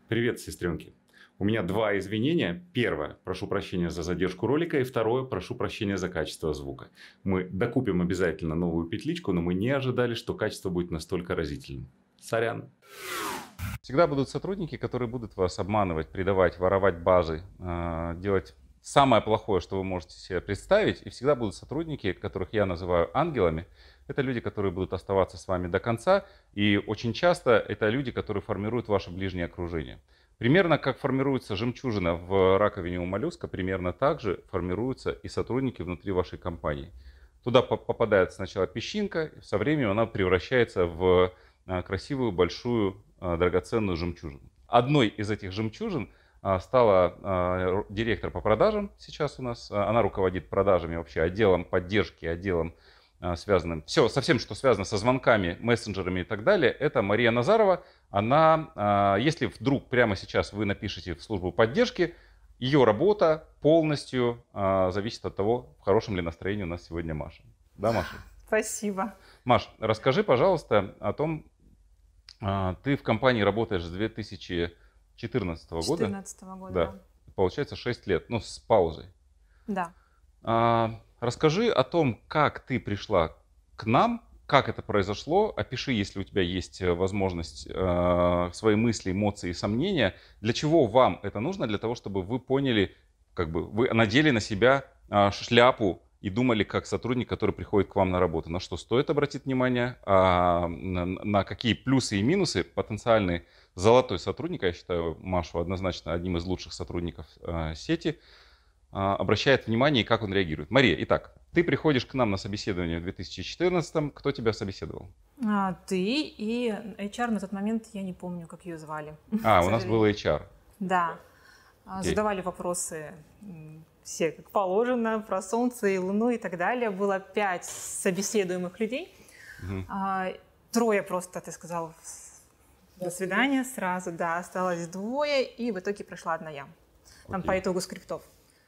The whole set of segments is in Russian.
Привет, сестренки. У меня два извинения. Первое, прошу прощения за задержку ролика. И второе, прошу прощения за качество звука. Мы докупим обязательно новую петличку, но мы не ожидали, что качество будет настолько разительным. Сорян. Всегда будут сотрудники, которые будут вас обманывать, предавать, воровать базы, делать самое плохое, что вы можете себе представить. И всегда будут сотрудники, которых я называю ангелами. Это люди, которые будут оставаться с вами до конца. И очень часто это люди, которые формируют ваше ближнее окружение. Примерно как формируется жемчужина в раковине у моллюска, примерно так же формируются и сотрудники внутри вашей компании. Туда попадает сначала песчинка, и со временем она превращается в красивую, большую, драгоценную жемчужину. Одной из этих жемчужин стала директор по продажам сейчас у нас. Она руководит продажами, вообще отделом поддержки, отделом связанным, все, со всем, что связано со звонками, мессенджерами и так далее. Это Мария Назарова. Она, если вдруг прямо сейчас вы напишите в службу поддержки, ее работа полностью зависит от того, в хорошем ли настроении у нас сегодня Маша. Да, Маша? Спасибо. Маш, расскажи, пожалуйста, о том, ты в компании работаешь с 2014 года. 2014 года, да. Получается 6 лет, ну, с паузой. Да. Расскажи о том, как ты пришла к нам, как это произошло. Опиши, если у тебя есть возможность, свои мысли, эмоции и сомнения. Для чего вам это нужно? Для того, чтобы вы поняли, как бы вы надели на себя шляпу и думали как сотрудник, который приходит к вам на работу. На что стоит обратить внимание, на какие плюсы и минусы потенциальный золотой сотрудник, я считаю Машу однозначно одним из лучших сотрудников сети, обращает внимание и как он реагирует. Мария, итак, ты приходишь к нам на собеседование в 2014-м. Кто тебя собеседовал? Ты и HR на тот момент, я не помню, как ее звали. У нас был HR. Да. Задавали вопросы все как положено, про Солнце и Луну и так далее. Было 5 собеседуемых людей. Трое просто, ты сказал, до свидания сразу. Да, осталось 2, и в итоге прошла одна я. Там по итогу скриптов.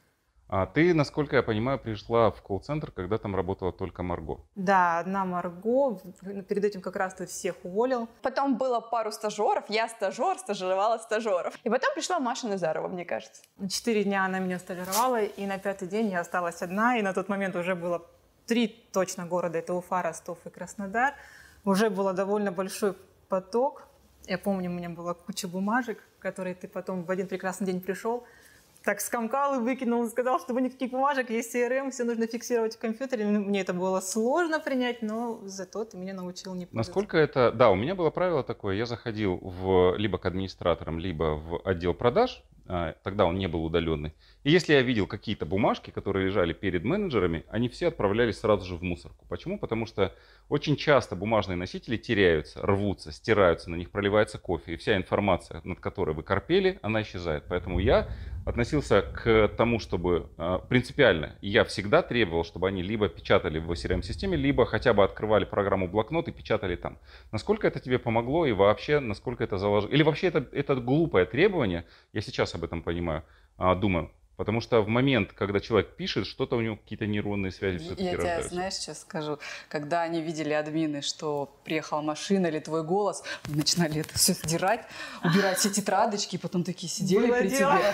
А ты, насколько я понимаю, пришла в колл-центр, когда там работала только Марго. Да, одна Марго. Перед этим как раз ты всех уволил. Потом было пару стажеров. Я стажер, стажировала стажеров. И потом пришла Маша Назарова, мне кажется. 4 дня она меня стажировала, и на 5-й день я осталась одна. И на тот момент уже было 3 точно города. Это Уфа, Ростов и Краснодар. Уже был довольно большой поток. Я помню, у меня была куча бумажек, которые ты потом в один прекрасный день пришел, так скомкал и выкинул, сказал, что никаких бумажек, есть CRM, все нужно фиксировать в компьютере. Мне это было сложно принять, но зато ты меня научил не пользоваться. Насколько это... Да, у меня было правило такое, я заходил либо к администраторам, либо в отдел продаж, тогда он не был удаленный. И если я видел какие-то бумажки, которые лежали перед менеджерами, они все отправлялись сразу же в мусорку. Почему? Потому что очень часто бумажные носители теряются, рвутся, стираются, на них проливается кофе. И вся информация, над которой вы корпели, она исчезает. Поэтому я относился к тому, чтобы принципиально, я всегда требовал, чтобы они либо печатали в CRM-системе, либо хотя бы открывали программу блокнот и печатали там. Насколько это тебе помогло и вообще, насколько это заложило? Или вообще это глупое требование, я сейчас об этом понимаю, думаю. Потому что в момент, когда человек пишет, что-то у него какие-то нейронные связи все-таки рождаются. Я тебе, знаешь, сейчас скажу, когда они видели админы, что приехала машина или твой голос, мы начинали это все сдирать, убирать все тетрадочки, и потом такие сидели Было при дело. тебе.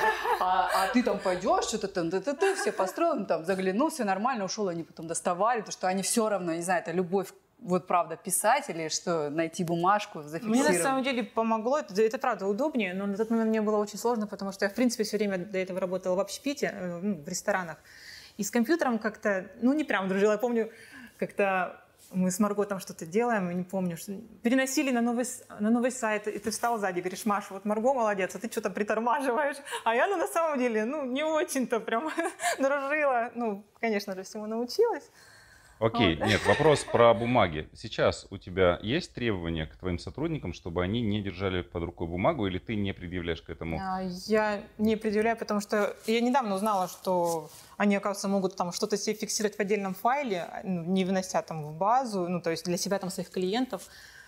А ты там пойдешь, что-то там, все построил, там заглянул, все нормально, ушел, они потом доставали, потому что они все равно, не знаю, это любовь. Вот правда, писать или что, найти бумажку, зафиксировать? Мне на самом деле помогло, это правда удобнее, но на тот момент мне было очень сложно, потому что я, в принципе, все время до этого работала в общепите, в ресторанах. И с компьютером как-то, не прям дружила. Я помню, как-то мы с Марго там что-то делаем, не помню, что переносили на новый сайт, и ты встал сзади, говоришь: Маша, вот Марго молодец, а ты что-то притормаживаешь. А я, на самом деле, не очень-то прям дружила. Конечно же, всему научилась. Окей, нет, вопрос про бумаги. Сейчас у тебя есть требования к твоим сотрудникам, чтобы они не держали под рукой бумагу, или ты не предъявляешь к этому? Я не предъявляю, потому что я недавно узнала, что они, оказывается, могут там что-то себе фиксировать в отдельном файле, не вынося там в базу, то есть для себя, там, своих клиентов,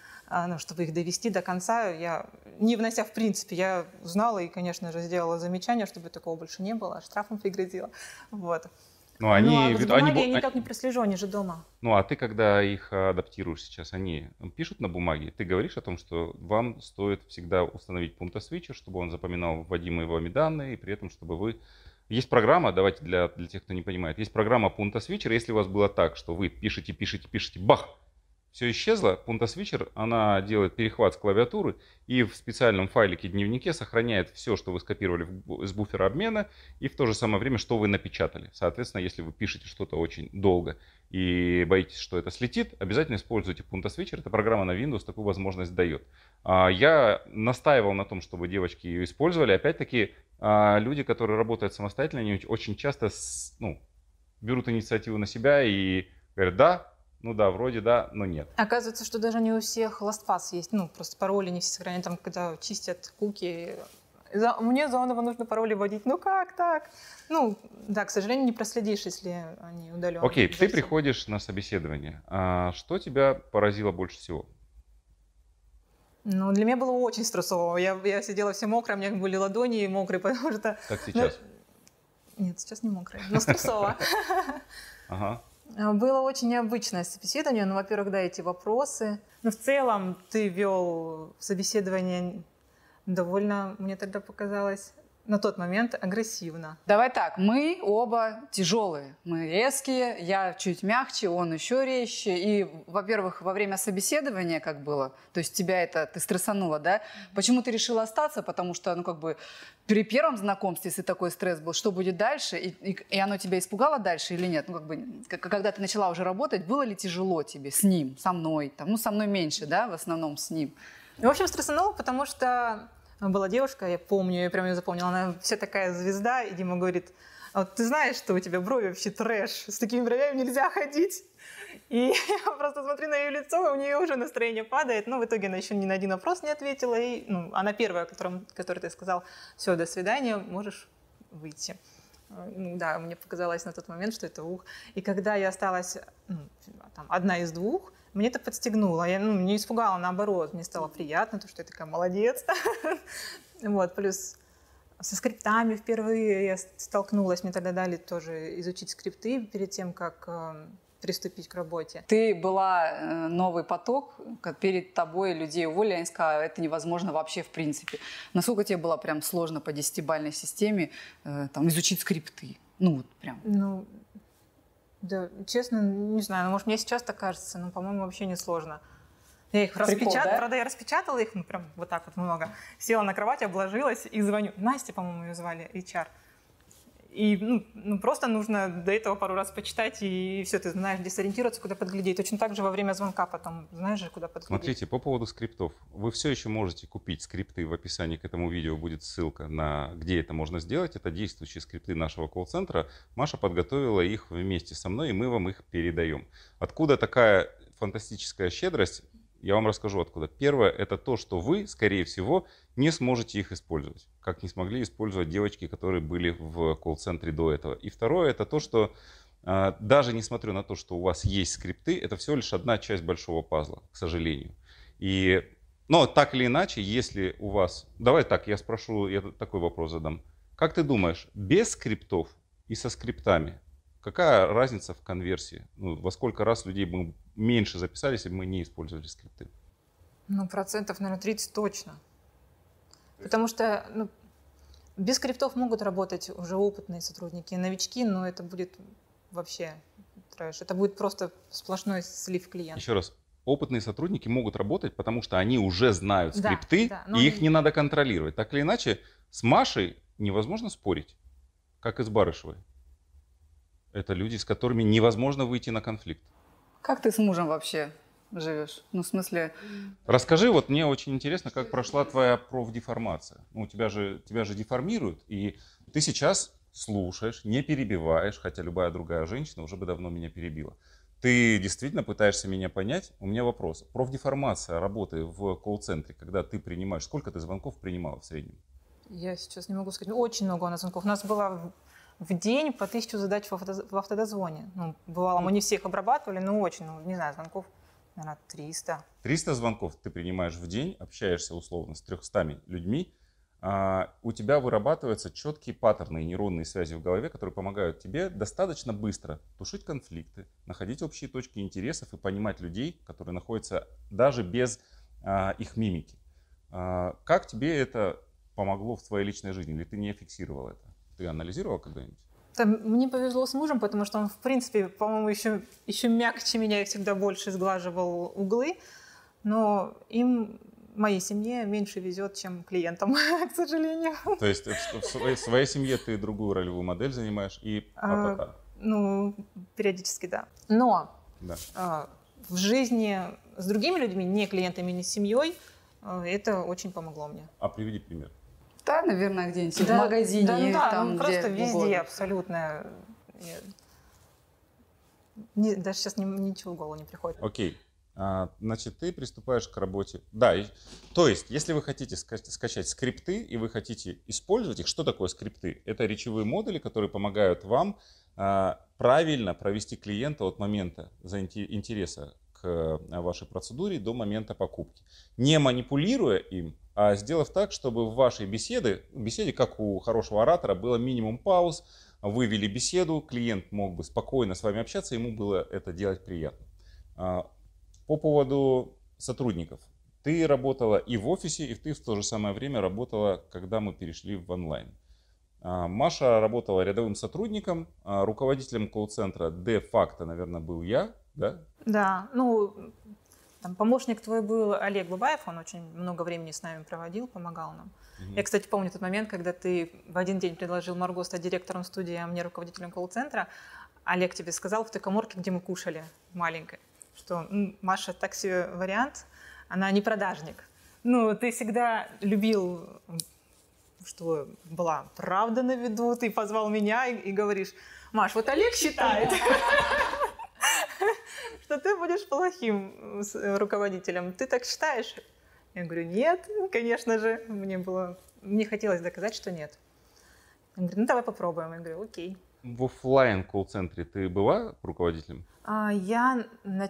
чтобы их довести до конца. Я, не внося в принципе, я узнала и, конечно же, сделала замечание, чтобы такого больше не было, штрафом пригрозила. Вот. Ну, они, с бумаги я никак не прослежу, они же дома. Ну, а ты, когда их адаптируешь сейчас, они пишут на бумаге, ты говоришь о том, что вам стоит всегда установить пунктосвитчер, чтобы он запоминал вводимые вами данные, и при этом, чтобы вы... Есть программа, давайте для тех, кто не понимает, есть программа пунктосвитчер. Если у вас было так, что вы пишете, бах, все исчезло, пунктосвитчер, она делает перехват с клавиатуры и в специальном файлике дневнике сохраняет все, что вы скопировали с буфера обмена, и в то же самое время, что вы напечатали. Соответственно, если вы пишете что-то очень долго и боитесь, что это слетит, обязательно используйте пунктосвитчер. Эта программа на Windows такую возможность дает. Я настаивал на том, чтобы девочки ее использовали. Опять-таки, люди, которые работают самостоятельно, они очень часто берут инициативу на себя и говорят, да, ну да, вроде да, но нет. Оказывается, что даже не у всех LastPass есть, просто пароли не все сохраняют, там, когда чистят куки. Мне заново нужно пароли вводить. Ну как так? Да, к сожалению, не проследишь, если они удаленные. Окей, ты приходишь на собеседование. Что тебя поразило больше всего? Для меня было очень стрессово. Я сидела вся мокрая, у меня были ладони мокрые, потому что... Как сейчас? Нет, сейчас не мокрая, но стрессово. Ага. Было очень необычное собеседование. Во-первых, да, эти вопросы. Но в целом ты вел собеседование довольно, мне тогда показалось, на тот момент агрессивно. Давай так, мы оба тяжелые, мы резкие, я чуть мягче, он еще резче. И, во-первых, во время собеседования как было, то есть тебя ты стрессануло, да? Почему ты решила остаться? Потому что, при первом знакомстве, если такой стресс был, что будет дальше? И оно тебя испугало дальше или нет? Когда ты начала уже работать, было ли тяжело тебе с ним, со мной? Со мной меньше, да, в основном с ним. В общем, стрессануло, потому что была девушка, я помню, я прям ее запомнила, она вся такая звезда, и Дима говорит, а вот ты знаешь, что у тебя брови вообще трэш, с такими бровями нельзя ходить. И я просто смотрю на ее лицо, и у нее уже настроение падает, но в итоге она еще ни на один вопрос не ответила, и она первая, которой ты сказал, все, до свидания, можешь выйти. Да, мне показалось на тот момент, что это ух. И когда я осталась одна из двух, мне это подстегнуло. Я не испугала, наоборот. Мне стало приятно, что я такая молодец. Плюс со скриптами впервые я столкнулась. Мне тогда дали тоже изучить скрипты перед тем, как приступить к работе. Ты была новый поток, перед тобой людей уволили, они сказали, это невозможно вообще в принципе. Насколько тебе было прям сложно по 10-бальной системе изучить скрипты? Прям. Да, честно, не знаю, может, мне сейчас так кажется, но, по-моему, вообще не сложно. Я их Правда, я распечатала их, прям вот так вот много. Села на кровать, обложилась и звоню. Настя, по-моему, ее звали, HR. И просто нужно до этого пару раз почитать, и все, ты знаешь, где сориентироваться, куда подглядеть. Точно так же во время звонка потом знаешь же, куда подглядеть. Смотрите, по поводу скриптов. Вы все еще можете купить скрипты. В описании к этому видео будет ссылка на где это можно сделать. Это действующие скрипты нашего колл-центра. Маша подготовила их вместе со мной, и мы вам их передаем. Откуда такая фантастическая щедрость? Я вам расскажу откуда. Первое, это то, что вы, скорее всего, не сможете их использовать, как не смогли использовать девочки, которые были в колл-центре до этого. И второе, это то, что даже несмотря на то, что у вас есть скрипты, это всего лишь одна часть большого пазла, к сожалению. Но так или иначе, если у вас... Давай так, я такой вопрос задам. Как ты думаешь, без скриптов и со скриптами, какая разница в конверсии? Во сколько раз людей бы меньше записались, если бы мы не использовали скрипты? Процентов, наверное, 30 точно. Потому что без скриптов могут работать уже опытные сотрудники, новички, но это будет вообще трэш. Это будет просто сплошной слив клиента. Еще раз, опытные сотрудники могут работать, потому что они уже знают скрипты, и их не надо контролировать. Так или иначе, с Машей невозможно спорить, как и с Барышевой. Это люди, с которыми невозможно выйти на конфликт. Как ты с мужем вообще живешь? В смысле... Расскажи, мне очень интересно, как прошла твоя профдеформация. Тебя же деформируют, и ты сейчас слушаешь, не перебиваешь, хотя любая другая женщина уже бы давно меня перебила. Ты действительно пытаешься меня понять? У меня вопрос. Профдеформация работы в колл-центре, когда ты принимаешь, сколько ты звонков принимала в среднем? Я сейчас не могу сказать. Очень много у нас звонков. У нас было в день по 1000 задач в автодозвоне. Бывало, мы не всех обрабатывали, но очень, не знаю, звонков, наверное, 300. 300 звонков ты принимаешь в день, общаешься условно с 300 людьми. у тебя вырабатываются четкие паттерны и нейронные связи в голове, которые помогают тебе достаточно быстро тушить конфликты, находить общие точки интересов и понимать людей, которые находятся даже без их мимики. Как тебе это помогло в твоей личной жизни? Или ты не фиксировал это? Ты анализировал когда-нибудь? Мне повезло с мужем, потому что он, в принципе, по-моему, еще мягче меня и всегда больше сглаживал углы. Но моей семье меньше везет, чем клиентам, к сожалению. То есть в своей семье ты другую ролевую модель занимаешь и пока? Ну, периодически, да. Но в жизни с другими людьми, не клиентами, не семьей, это очень помогло мне. А приведи пример. Да, наверное, где-нибудь в магазине. Там, просто везде угодно. Абсолютно. Даже сейчас ничего в голову не приходит. Окей. Значит, ты приступаешь к работе. Да, то есть, если вы хотите скачать скрипты и вы хотите использовать их, что такое скрипты? Это речевые модули, которые помогают вам правильно провести клиента от момента интереса к вашей процедуре до момента покупки. Не манипулируя им, а сделав так, чтобы в вашей беседе, как у хорошего оратора, было минимум пауз, вы вели беседу, клиент мог бы спокойно с вами общаться, ему было это делать приятно. По поводу сотрудников. Ты работала и в офисе, и ты в то же самое время работала, когда мы перешли в онлайн. Маша работала рядовым сотрудником, руководителем колл-центра де-факто, наверное, был я, да? Да, там помощник твой был Олег Бабаев, он очень много времени с нами проводил, помогал нам. Я, кстати, помню тот момент, когда ты в один день предложил Марго стать директором студии, а мне руководителем колл-центра. Олег тебе сказал в той каморке, где мы кушали, маленькой, что Маша так себе вариант, она не продажник. Ты всегда любил, что была правда на виду, ты позвал меня и говоришь: Маш, вот Олег считает, что ты будешь плохим руководителем. Ты так считаешь? Я говорю: нет, конечно же. Мне хотелось доказать, что нет. Он говорит: давай попробуем. Я говорю: окей. В офлайн колл-центре ты была руководителем? Я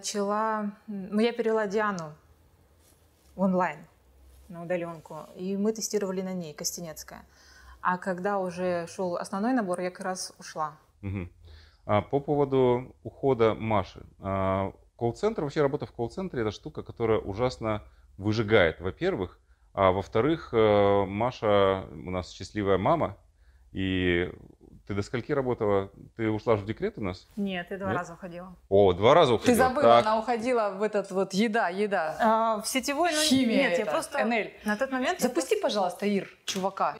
перевела Диану в онлайн, на удаленку, и мы тестировали на ней, Костенецкая. А когда уже шел основной набор, я как раз ушла. Угу. По поводу ухода Маши. Колл-центр, вообще работа в колл-центре — это штука, которая ужасно выжигает, во-первых. А во-вторых, Маша у нас счастливая мама. И ты до скольки работала? Ты ушла же в декрет у нас? Нет, я 2 раза уходила. О, 2 раза уходила. Ты забыла, так. Она уходила в этот вот еда. В сетевой, химия. Нет, я просто НЛ. На тот момент... Запусти, пожалуйста, Ир, чувака.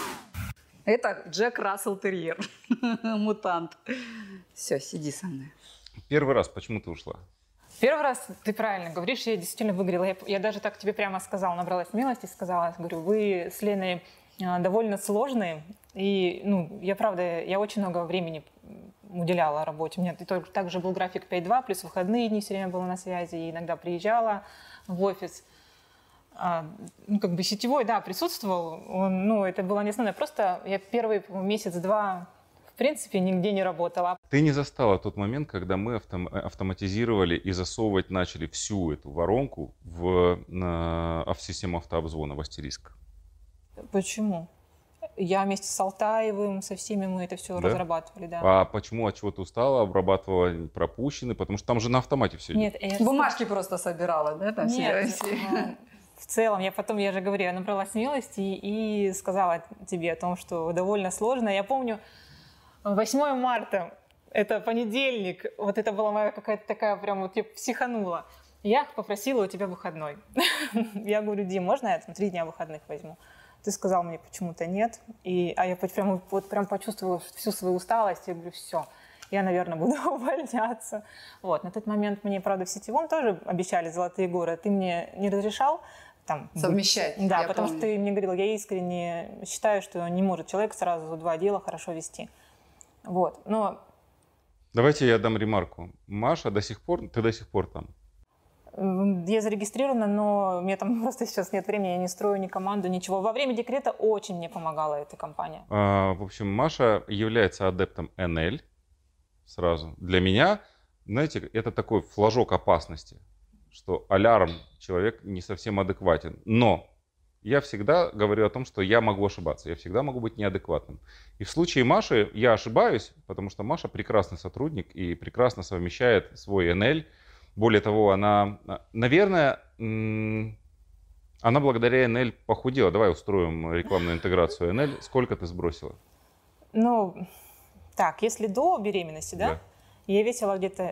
Это Джек Рассел Терьер. Мутант. Все, сиди со мной. Первый раз почему ты ушла? Первый раз, ты правильно говоришь, я действительно выиграла. Я даже так тебе прямо сказала, набралась смелости, сказала, говорю: вы с Леной довольно сложные. И, я очень много времени уделяла работе. У меня также был график 5-2, плюс выходные дни все время была на связи, и иногда приезжала в офис. Сетевой, да, присутствовал. Это было не основное. Просто я первый месяц-два в принципе нигде не работала. Ты не застала тот момент, когда мы автоматизировали и засовывать начали всю эту воронку в систему автообзвона, в Астериск? Почему? Я вместе с Алтаевым, со всеми мы это все разрабатывали, да. А почему, от чего ты устала, обрабатывала пропущенные? Потому что там же на автомате все идет. Нет, бумажки просто собирала, да? Там Нет, в целом, я же говорю, я набрала смелости и сказала тебе о том, что довольно сложно. Я помню, 8 марта, это понедельник, вот это была моя какая-то такая, прям вот я психанула. Я попросила у тебя выходной. Я говорю: Дим, можно я 3 дня выходных возьму? Ты сказал мне почему-то нет. А я прям почувствовала всю свою усталость. Я говорю: все, я, наверное, буду увольняться. На тот момент мне, правда, в сетевом тоже обещали золотые горы. Ты мне не разрешал совмещать. Да, потому что ты мне говорил: я искренне считаю, что не может человек сразу 2 дела хорошо вести. Но... Давайте я дам ремарку. Маша, ты до сих пор там? Я зарегистрирована, но у меня там просто сейчас нет времени, я не строю ни команду, ничего. Во время декрета очень мне помогала эта компания. В общем, Маша является адептом НЛ сразу. Для меня, знаете, это такой флажок опасности, что алярм, человек не совсем адекватен. Но я всегда говорю о том, что я могу ошибаться, я всегда могу быть неадекватным. И в случае Маши я ошибаюсь, потому что Маша прекрасный сотрудник и прекрасно совмещает свой НЛ. Более того, она, наверное, она благодаря НЛ похудела. Давай устроим рекламную интеграцию НЛ. Сколько ты сбросила? Ну, так, если до беременности, да? Я весила где-то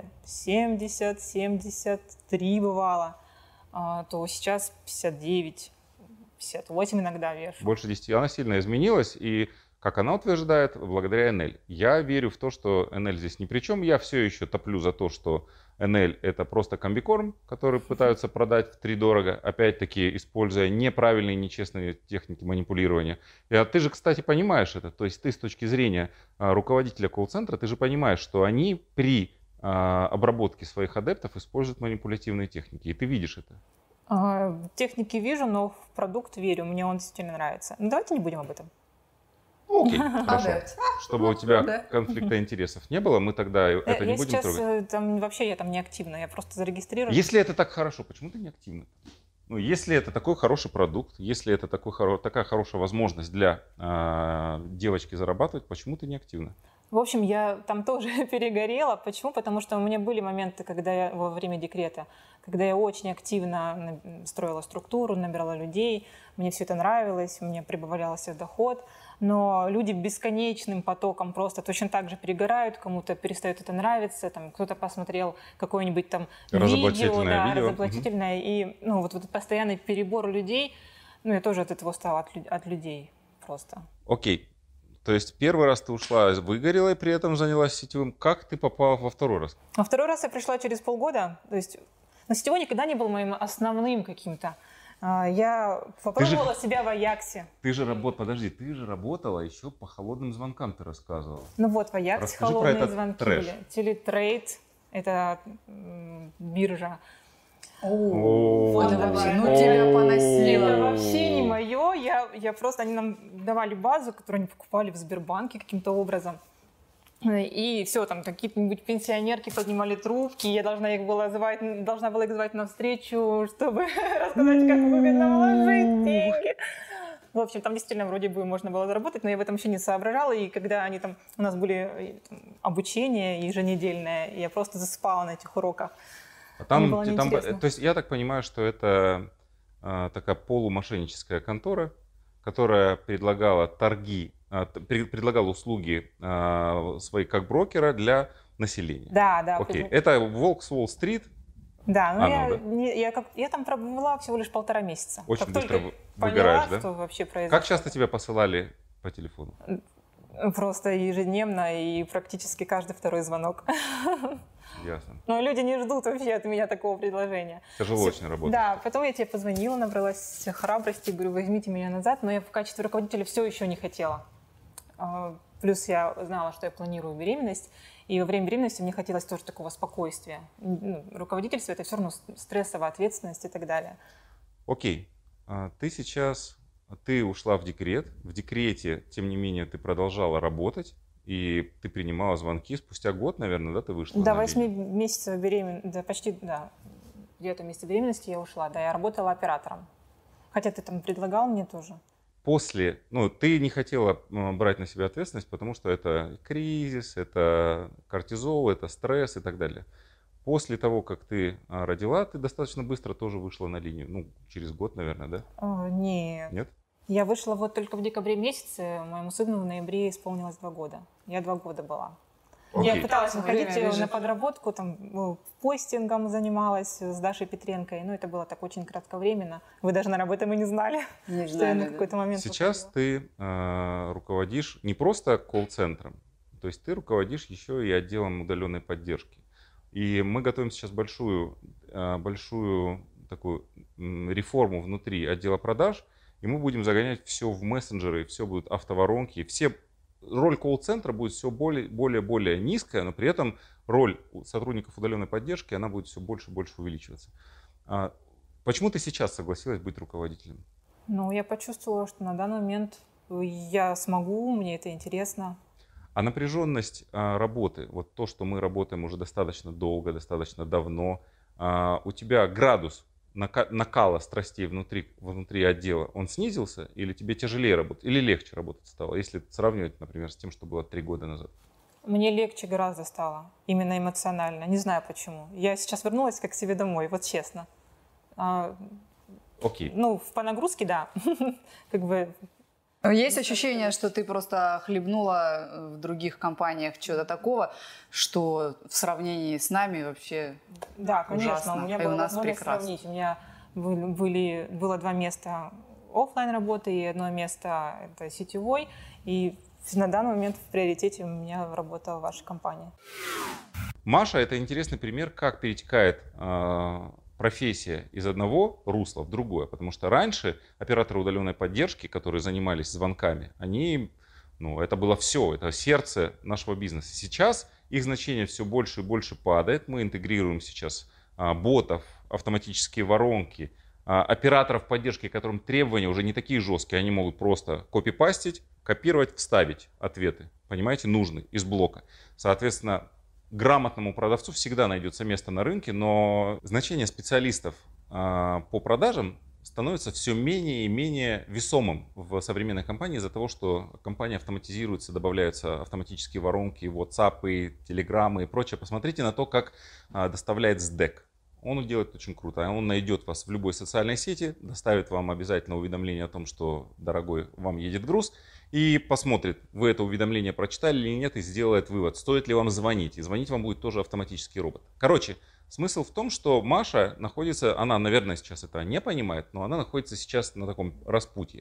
70-73 бывало, то сейчас 59, 58 иногда вешу. Больше 10. Она сильно изменилась, и, как она утверждает, благодаря НЛ. Я верю в то, что НЛ здесь ни при чем. Я все еще топлю за то, что НЛ это просто комбикорм, который пытаются продать втридорого, опять-таки используя неправильные, нечестные техники манипулирования. И, ты же, кстати, понимаешь это. То есть ты с точки зрения руководителя колл-центра, ты же понимаешь, что они при обработке своих адептов используют манипулятивные техники. И ты видишь это. Техники вижу, но в продукт верю. Мне он действительно нравится. Ну, давайте не будем об этом. Окей, хорошо. Чтобы у тебя конфликта интересов не было, мы тогда это не будем трогать. Вообще я там не активна, я просто зарегистрирована. Если это так хорошо, почему ты не активна? Ну, если это такой хороший продукт, если это такая хорошая возможность для девочки зарабатывать, почему ты не активна? В общем, я там тоже перегорела. Почему? Потому что у меня были моменты, когда я во время декрета, когда я очень активно строила структуру, набирала людей, мне все это нравилось, мне прибавлялся доход, но люди бесконечным потоком просто точно так же перегорают, кому-то перестает это нравиться, там кто-то посмотрел какое-нибудь там видео, разоблачительное, и ну, вот этот постоянный перебор людей, ну я тоже от этого устала, от людей просто. Окей. То есть первый раз ты ушла, выгорела и при этом занялась сетевым. Как ты попала во второй раз? Во второй раз я пришла через полгода. То есть, но сетевой никогда не был моим основным каким-то. Я попробовала себя в Аяксе. Ты же работала еще по холодным звонкам, ты рассказывала. Ну вот, в Аяксе холодные звонки были. Телетрейд, это биржа. Вот это вообще, тебя поносило. Это вообще не мое. Я просто, они нам давали базу, которую они покупали в Сбербанке каким-то образом. И все, там какие-нибудь пенсионерки поднимали трубки, я должна была их звать на встречу, чтобы рассказать, как выгодно вложить деньги. В общем, там действительно вроде бы можно было заработать, но я в этом еще не соображала. И когда они там, у нас были обучение еженедельное, я просто засыпала на этих уроках. То есть я так понимаю, что это такая полумошенническая контора, которая предлагала предлагала услуги свои как брокера для населения. Да. Окей. Это волк с Уолл-стрит. Да, я там пробыла всего лишь 1,5 месяца. Очень быстро выгораешь, да? Что вообще произошло. Как часто тебя посылали по телефону? Просто ежедневно и практически каждый второй звонок. Ясно. Но люди не ждут вообще от меня такого предложения. Тяжело очень работать. Да, потом я тебе позвонила, набралась храбрости, говорю, возьмите меня назад, но я в качестве руководителя все еще не хотела. Плюс я знала, что я планирую беременность, и во время беременности мне хотелось тоже такого спокойствия. Руководительство — это все равно стрессовая ответственность и так далее. Окей. Ты ушла в декрет. В декрете, тем не менее, ты продолжала работать. И ты принимала звонки. Спустя год, наверное, да, ты вышла? Да, 8 месяцев беременности, да, почти, да. В 9 месяце беременности я ушла, да, я работала оператором. Хотя ты там предлагал мне тоже. Ты не хотела брать на себя ответственность, потому что это кризис, это кортизол, это стресс и так далее. После того, как ты родила, ты достаточно быстро тоже вышла на линию. Через год, наверное, да? Нет. Нет? Я вышла вот только в декабре месяце, моему сыну в ноябре исполнилось 2 года. Я 2 года была. Окей. Я пыталась выходить на подработку, там постингом занималась с Дашей Петренко, но это было так очень кратковременно. Вы даже, наверное, об этом и не знали, что я на какой-то момент Сейчас ты руководишь не просто колл-центром, то есть ты руководишь еще и отделом удаленной поддержки. И мы готовим сейчас большую такую реформу внутри отдела продаж, и мы будем загонять все в мессенджеры, все будут автоворонки, роль колл-центра будет все более низкая, но при этом роль сотрудников удаленной поддержки, она будет все больше и больше увеличиваться. Почему ты сейчас согласилась быть руководителем? Я почувствовала, что на данный момент я смогу, мне это интересно. А напряженность работы, вот то, что мы работаем уже достаточно долго, достаточно давно, у тебя градус накала страстей внутри отдела, он снизился, или тебе тяжелее работать, или легче работать стало, если сравнивать, например, с тем, что было 3 года назад? Мне легче гораздо стало, именно эмоционально. Не знаю почему. Я сейчас вернулась как к себе домой, вот честно. Окей. Ну, по нагрузке, да. Как бы. Есть ощущение, что ты просто хлебнула в других компаниях чего-то такого, что в сравнении с нами вообще Да, конечно. ужасно. У меня И у было нас возможность прекрасно. сравнить. У меня было 2 места оффлайн работы и 1 место это сетевой. И на данный момент в приоритете у меня работа в вашей компании. Маша — это интересный пример, как перетекает профессия из одного русла в другое. Потому что раньше операторы удаленной поддержки, которые занимались звонками, это было все, это сердце нашего бизнеса. Сейчас их значение все больше и больше падает. Мы интегрируем сейчас ботов, автоматические воронки, операторов поддержки, которым требования уже не такие жесткие. Они могут просто копипастить, копировать, вставить ответы, понимаете, нужны из блока. Соответственно, грамотному продавцу всегда найдется место на рынке, но значение специалистов по продажам становится все менее и менее весомым в современной компании из-за того, что компания автоматизируется, добавляются автоматические воронки, WhatsApp, Telegram и прочее. Посмотрите на то, как доставляет СДЭК. Он делает очень круто. Он найдет вас в любой социальной сети, доставит вам обязательно уведомление о том, что, дорогой, вам едет груз, и посмотрит, вы это уведомление прочитали или нет, и сделает вывод, стоит ли вам звонить. И звонить вам будет тоже автоматический робот. Короче, смысл в том, что Маша находится, она, наверное, сейчас это не понимает, но она находится сейчас на таком распутье.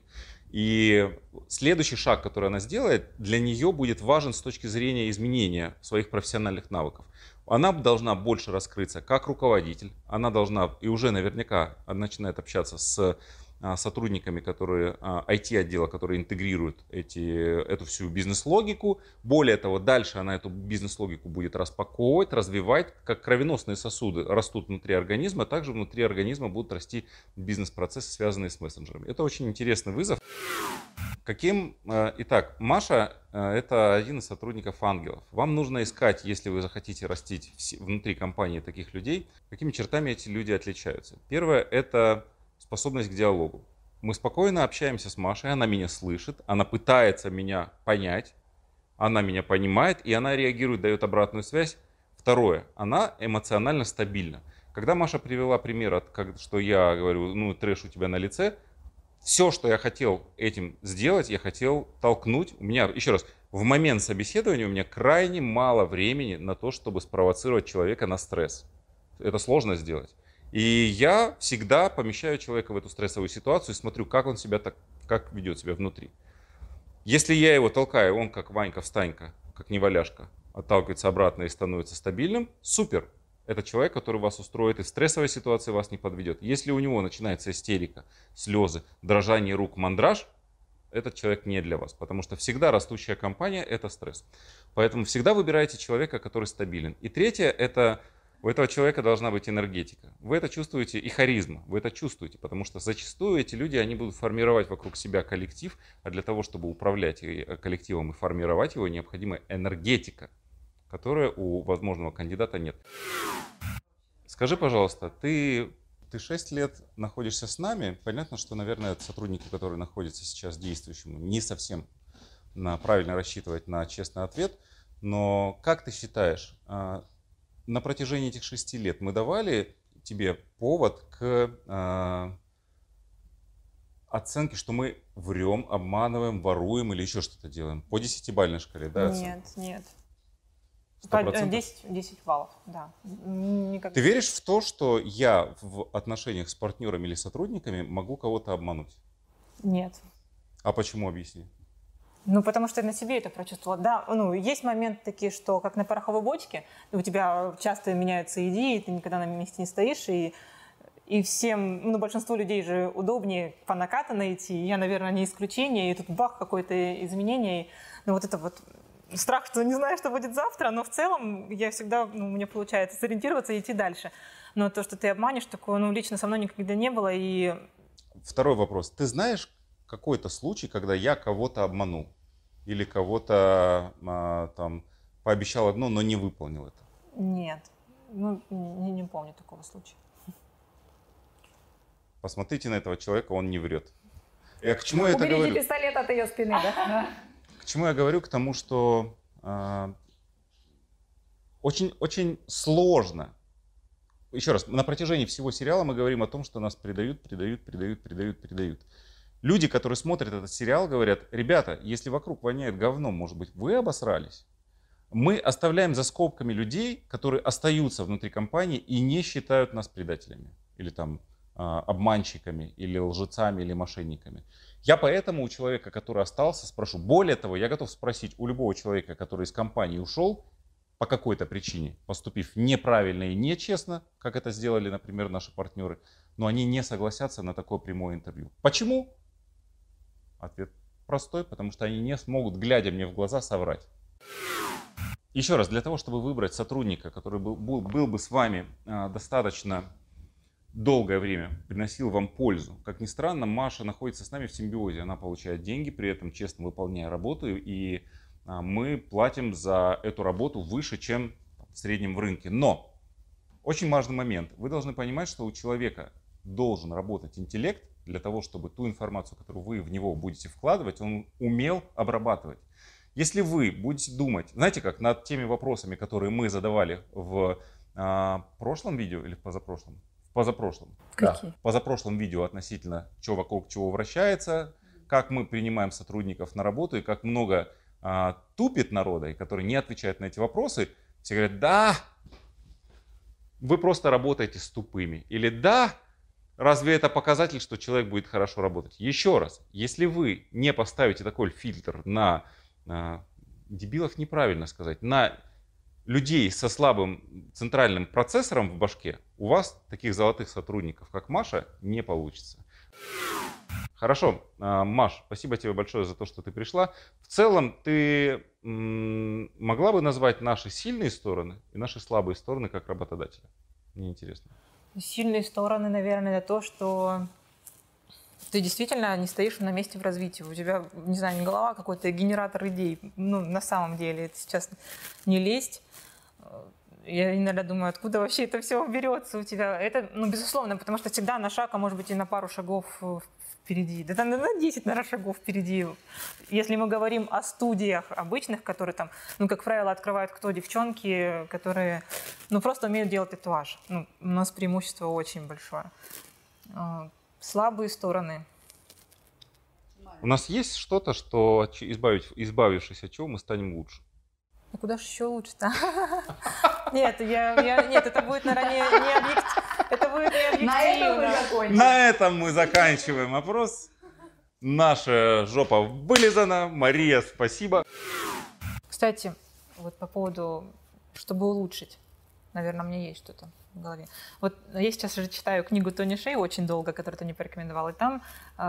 И следующий шаг, который она сделает, для нее будет важен с точки зрения изменения своих профессиональных навыков. Она должна больше раскрыться как руководитель, она должна и уже наверняка начинает общаться с сотрудниками, которые IT-отдела, которые интегрируют эту всю бизнес-логику. Более того, дальше она эту бизнес-логику будет распаковывать, развивать, как кровеносные сосуды растут внутри организма, также внутри организма будут расти бизнес-процессы, связанные с мессенджерами. Это очень интересный вызов. Итак, Маша — это один из сотрудников ангелов. Вам нужно искать, если вы захотите растить внутри компании таких людей, какими чертами эти люди отличаются. Первое — это способность к диалогу. Мы спокойно общаемся с Машей, она меня слышит, она пытается меня понять, она меня понимает, и она реагирует, дает обратную связь. Второе, она эмоционально стабильна. Когда Маша привела пример, что я говорю, трэш у тебя на лице, все, что я хотел этим сделать, я хотел толкнуть. У меня, еще раз, в момент собеседования у меня крайне мало времени на то, чтобы спровоцировать человека на стресс. Это сложно сделать. И я всегда помещаю человека в эту стрессовую ситуацию и смотрю, как он как ведет себя внутри. Если я его толкаю, он как Ванька-встанька, как неваляшка, отталкивается обратно и становится стабильным, супер. Это человек, который вас устроит и в стрессовой ситуации вас не подведет. Если у него начинается истерика, слезы, дрожание рук, мандраж, этот человек не для вас. Потому что всегда растущая компания — это стресс. Поэтому всегда выбирайте человека, который стабилен. И третье — это у этого человека должна быть энергетика. Вы это чувствуете, и харизма. Вы это чувствуете, потому что зачастую эти люди, они будут формировать вокруг себя коллектив, а для того, чтобы управлять коллективом и формировать его, необходима энергетика, которой у возможного кандидата нет. Скажи, пожалуйста, ты 6 лет находишься с нами. Понятно, что, наверное, сотрудники, которые находятся сейчас действующим, не совсем правильно рассчитывать на честный ответ. Но как ты считаешь, на протяжении этих 6 лет мы давали тебе повод к оценке, что мы врем, обманываем, воруем или еще что-то делаем? По 10-бальной шкале, да? Нет. 100%? 10 баллов, да. Никогда. Ты веришь в то, что я в отношениях с партнерами или сотрудниками могу кого-то обмануть? Нет. А почему, объясни? Потому что я на себе это прочувствовала. Да, есть моменты такие, что как на пороховой бочке, у тебя часто меняются идеи, ты никогда на месте не стоишь, и всем, большинству людей же удобнее по накатанной идти. Я, наверное, не исключение, и тут бах, какое-то изменение. Страх, что не знаю, что будет завтра, но в целом я всегда, у меня получается сориентироваться и идти дальше. Но то, что ты обманешь, такого, лично со мной никогда не было. И... Второй вопрос. Ты знаешь какой-то случай, когда я кого-то обманул? Или кого-то пообещал одно, но не выполнил это? Нет. Не помню такого случая. посмотрите на этого человека, он не врет. К чему я это говорю? Уберите пистолет от ее спины, да? К чему я говорю? К тому, что очень сложно. Еще раз, на протяжении всего сериала мы говорим о том, что нас предают. Люди, которые смотрят этот сериал, говорят: ребята, если вокруг воняет говном, может быть, вы обосрались? Мы оставляем за скобками людей, которые остаются внутри компании и не считают нас предателями, или там обманщиками, или лжецами, или мошенниками. Я поэтому у человека, который остался, спрошу. Более того, я готов спросить у любого человека, который из компании ушел, по какой-то причине, поступив неправильно и нечестно, как это сделали, например, наши партнеры, но они не согласятся на такое прямое интервью. Почему? Ответ простой: потому что они не смогут, глядя мне в глаза, соврать. Еще раз, для того, чтобы выбрать сотрудника, который был бы с вами достаточно долгое время, приносил вам пользу. Как ни странно, Маша находится с нами в симбиозе. Она получает деньги, при этом честно выполняя работу, и мы платим за эту работу выше, чем в среднем в рынке. Но очень важный момент. Вы должны понимать, что у человека должен работать интеллект для того, чтобы ту информацию, которую вы в него будете вкладывать, он умел обрабатывать. Если вы будете думать, знаете как, над теми вопросами, которые мы задавали в прошлом видео или в позапрошлом? В позапрошлом. Какие? В позапрошлом видео относительно, что вокруг чего вращается, как мы принимаем сотрудников на работу и как много тупит народа, и который не отвечает на эти вопросы, все говорят: да, вы просто работаете с тупыми. Или да, разве это показатель, что человек будет хорошо работать? Еще раз, если вы не поставите такой фильтр на дебилов, неправильно сказать, на людей со слабым центральным процессором в башке, у вас таких золотых сотрудников, как Маша, не получится. Хорошо, Маш, спасибо тебе большое за то, что ты пришла. В целом, ты могла бы назвать наши сильные стороны и наши слабые стороны как работодателя? Мне интересно. Сильные стороны, наверное, это то, что ты действительно не стоишь на месте в развитии. У тебя, не знаю, не голова, а какой-то генератор идей. Ну, на самом деле, это сейчас не лезть. Я иногда думаю, откуда вообще это все берется у тебя. Это, ну, безусловно, потому что всегда на шаг, а может быть и на пару шагов впереди. Да там на 10, наверное, шагов впереди. Если мы говорим о студиях обычных, которые там, ну, как правило, открывают кто? Девчонки, которые, ну, просто умеют делать татуаж. Ну, у нас преимущество очень большое. Слабые стороны. У нас есть что-то, что, избавившись от чего, мы станем лучше? Ну куда же еще лучше-то? Нет, нет, это будет, наверное, не объективно. Это будет не объективно. На этом мы заканчиваем опрос. Наша жопа вылизана. Мария, спасибо. Кстати, вот по поводу, чтобы улучшить, наверное, у меня есть что-то в голове. Вот я сейчас уже читаю книгу Тони Шей очень долго, которую ты не порекомендовал, и там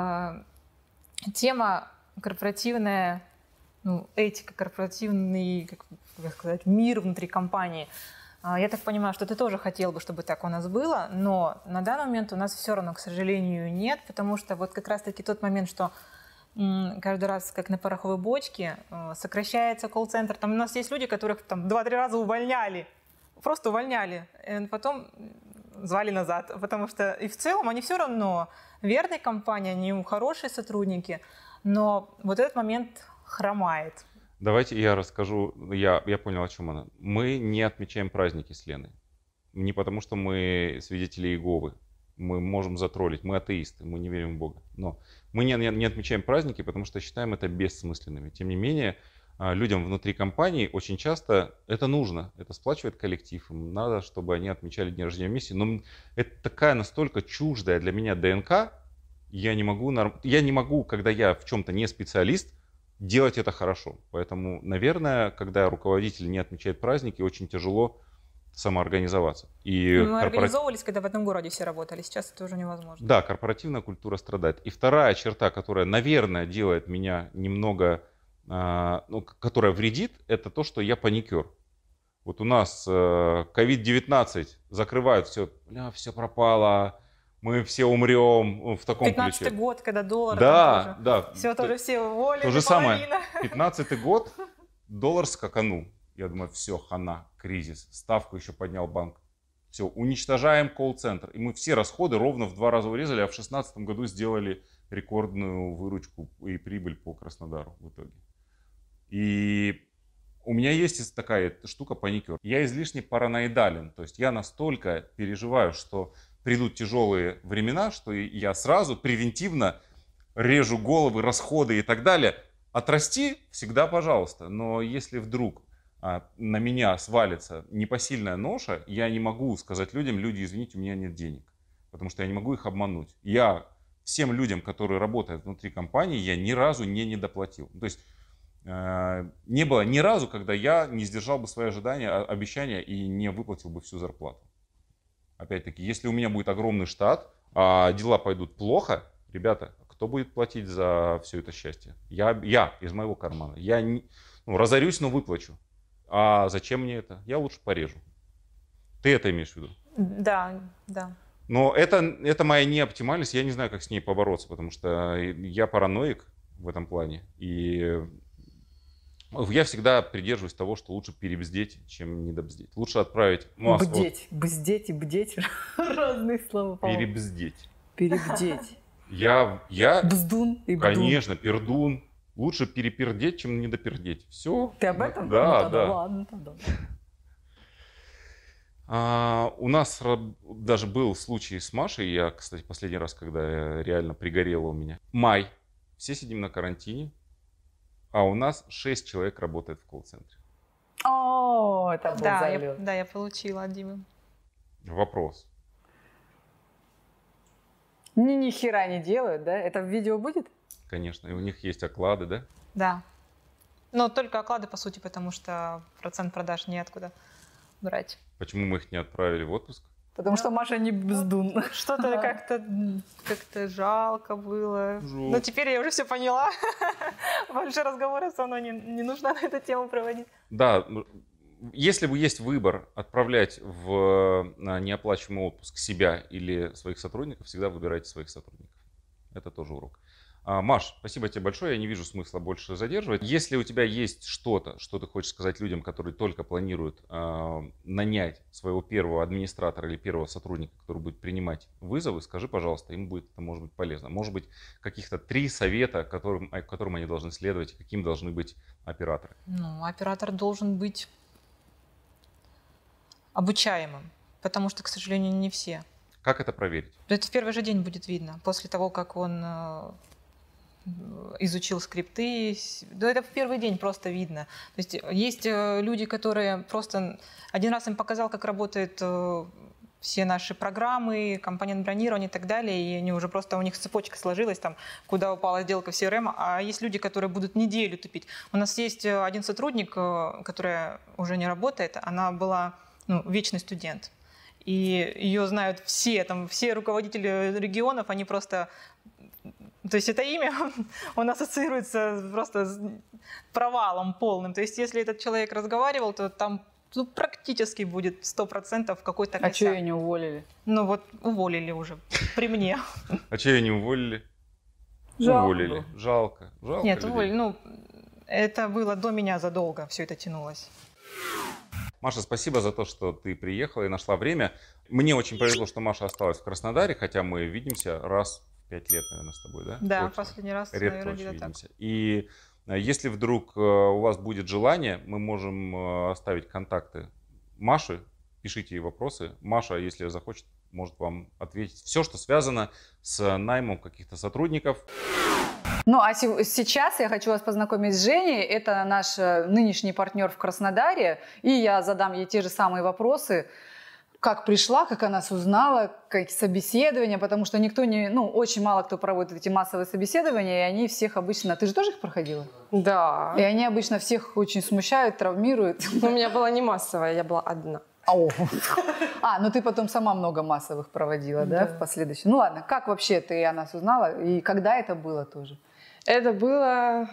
тема корпоративная, ну, этика, корпоративный, как сказать, мир внутри компании. Я так понимаю, что ты тоже хотел бы, чтобы так у нас было, но на данный момент у нас все равно, к сожалению, нет, потому что вот как раз-таки тот момент, что каждый раз, как на пороховой бочке, сокращается колл-центр. Там у нас есть люди, которых там 2-3 раза увольняли, просто увольняли, и потом звали назад, потому что и в целом они все равно верные компании, они хорошие сотрудники, но вот этот момент хромает. Давайте я расскажу, я понял, о чем она. Мы не отмечаем праздники с Леной. Не потому, что мы свидетели Иеговы. Мы можем затроллить, мы атеисты, мы не верим в Бога. Но мы не отмечаем праздники, потому что считаем это бессмысленными. Тем не менее, людям внутри компании очень часто это нужно. Это сплачивает коллектив. Им надо, чтобы они отмечали день рождения вместе. Но это такая настолько чуждая для меня ДНК. Я не могу, когда я в чем-то не специалист, делать это хорошо. Поэтому, наверное, когда руководитель не отмечает праздники, очень тяжело самоорганизоваться. И мы организовывались, когда в одном городе все работали. Сейчас это уже невозможно. Да, корпоративная культура страдает. И вторая черта, которая, наверное, делает меня немного, которая вредит, это то, что я паникер. Вот у нас COVID-19 закрывают все, все пропало, мы все умрем, в таком ключе. 15-й год, когда доллар. Да, да. Все тоже все уволили. То же самое. 15-й год, доллар скаканул. Я думаю, все, хана, кризис. Ставку еще поднял банк. Все, уничтожаем колл-центр. И мы все расходы ровно в 2 раза урезали, а в 2016 году сделали рекордную выручку и прибыль по Краснодару в итоге. И у меня есть такая штука паникер. Я излишне параноидален. То есть я настолько переживаю, что придут тяжелые времена, что я сразу превентивно режу головы, расходы и так далее. Отрасти всегда, пожалуйста. Но если вдруг на меня свалится непосильная ноша, я не могу сказать людям: люди, извините, у меня нет денег. Потому что я не могу их обмануть. Я всем людям, которые работают внутри компании, я ни разу не недоплатил. То есть не было ни разу, когда я не сдержал бы свои ожидания, обещания и не выплатил бы всю зарплату. Опять-таки, если у меня будет огромный штат, а дела пойдут плохо, ребята, кто будет платить за все это счастье? Я из моего кармана. Я разорюсь, но выплачу. А зачем мне это? Я лучше порежу. Ты это имеешь в виду? Да, да. Но это моя неоптимальность, я не знаю, как с ней побороться, потому что я параноик в этом плане. И я всегда придерживаюсь того, что лучше перебздеть, чем недобздеть. Лучше отправить массу. Бздеть и бдеть. Разные слова. Перебздеть. Перебдеть. Я Бздун и бдун. Конечно, пердун. Лучше перепердеть, чем недопердеть. Все. Ты об этом? Да, Ну, да. Ладно, тогда. У нас даже был случай с Машей. Я, кстати, последний раз, когда реально пригорело у меня. Май. Все сидим на карантине. А у нас 6 человек работает в колл-центре. О, это был залет. Да, я получила от Димы. Вопрос. Ни хера не делают, да? Это в видео будет? Конечно, и у них есть оклады, да? Да. Но только оклады, по сути, потому что процент продаж неоткуда брать. Почему мы их не отправили в отпуск? Потому что Маша не бздун. Что-то как-то жалко было. Но теперь я уже все поняла. Больше разговоров со мной не нужно на эту тему проводить. Да, если есть выбор отправлять в неоплачиваемый отпуск себя или своих сотрудников, всегда выбирайте своих сотрудников. Это тоже урок. Маш, спасибо тебе большое, я не вижу смысла больше задерживать. Если у тебя есть что-то, что ты хочешь сказать людям, которые только планируют нанять своего первого администратора или первого сотрудника, который будет принимать вызовы, скажи, пожалуйста, им будет это, может быть, полезно. Может быть, каких-то 3 совета, которым они должны следовать, каким должны быть операторы. Оператор должен быть обучаемым, потому что, к сожалению, не все. Как это проверить? Это в первый же день будет видно, после того, как он изучил скрипты. Да, это в первый день просто видно. То есть люди, которые просто один раз им показал, как работают все наши программы, компонент бронирования и так далее, и они уже просто, у них цепочка сложилась, там, куда упала сделка в CRM, а есть люди, которые будут неделю тупить. У нас есть один сотрудник, которая уже не работает, она была вечный студент. И ее знают все, все руководители регионов, они просто... То есть это имя, он ассоциируется просто с провалом полным. То есть если этот человек разговаривал, то там практически будет 100% какой-то косяк. А что ее не уволили? Уволили уже при мне. А что ее не уволили? Жалко. Уволили. Жалко. Нет, людей. уволили. Это было до меня задолго, все это тянулось. Маша, спасибо за то, что ты приехала и нашла время. Мне очень повезло, что Маша осталась в Краснодаре, хотя мы видимся раз в 5 лет, наверное, с тобой, да? Да, точно. последний раз, редко наверное, очень где-то видимся. И если вдруг у вас будет желание, мы можем оставить контакты Маши, пишите ей вопросы. Маша, если захочет, может вам ответить все, что связано с наймом каких-то сотрудников. А сейчас я хочу вас познакомить с Женей. Это наш нынешний партнер в Краснодаре. И я задам ей те же самые вопросы. Как пришла, как она нас узнала, как собеседования, потому что никто очень мало кто проводит эти массовые собеседования, и они всех обычно... Ты же тоже их проходила? Да. И они обычно всех очень смущают, травмируют. У меня была не массовая, я была одна. Ты потом сама много массовых проводила, да, в последующем? Ладно, как вообще ты о нас узнала, и когда это было тоже? Это было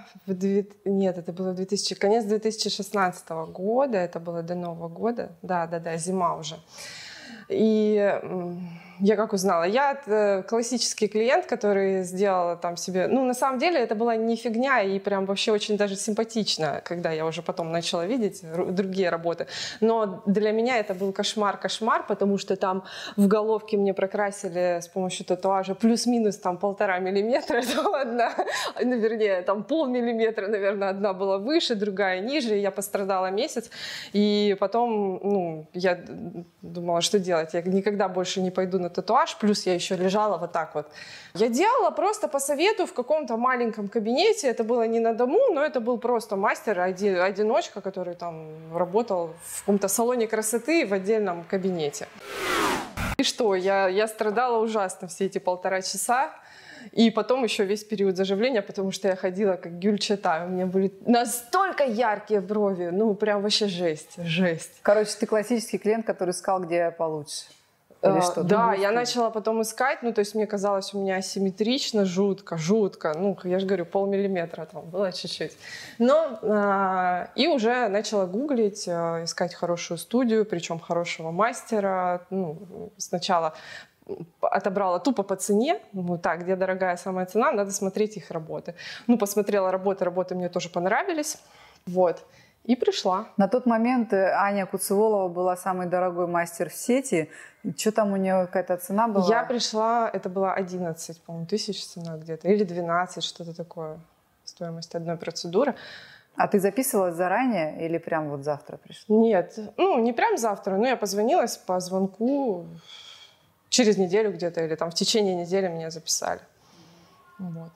конец 2016 года, это было до Нового года, да, зима уже. И я как узнала? Я классический клиент, который сделала там себе... Ну, на самом деле, это была не фигня и прям вообще очень даже симпатично, когда я уже потом начала видеть другие работы. Но для меня это был кошмар, потому что там в головке мне прокрасили с помощью татуажа плюс-минус там 1,5 миллиметра. Это была одна, ну, вернее, там 0,5 миллиметра, наверное, одна была выше, другая ниже. И я пострадала месяц. И потом, ну, я думала, что делать? Я никогда больше не пойду на татуаж, плюс я еще лежала вот так вот. Я делала просто по совету в каком-то маленьком кабинете, это было не на дому, но это был просто мастер, одиночка, который там работал в каком-то салоне красоты в отдельном кабинете. И что, я страдала ужасно все эти 1,5 часа. И потом еще весь период заживления, потому что я ходила как Гюльчатай. У меня были настолько яркие брови, ну прям вообще жесть. Короче, ты классический клиент, который искал, где получше. Или что? Да, я начала потом искать, ну то есть мне казалось, у меня асимметрично, жутко. Ну, я же говорю, 0,5 миллиметра там было чуть-чуть. Но и уже начала гуглить, искать хорошую студию, причем хорошего мастера. Ну, сначала отобрала тупо по цене, ну так, где дорогая самая цена, надо смотреть их работы. Ну, посмотрела работы мне тоже понравились, вот, и пришла. На тот момент Аня Куцеволова была самый дорогой мастер в сети. Что там у нее, какая-то цена была? Я пришла, это была 11, по-моему, тысяч цена где-то, или 12, что-то такое, стоимость одной процедуры. А ты записывалась заранее или прям вот завтра пришла? Нет, ну, не прям завтра, но я позвонилась по звонку. Через неделю где-то или там в течение недели меня записали. Вот.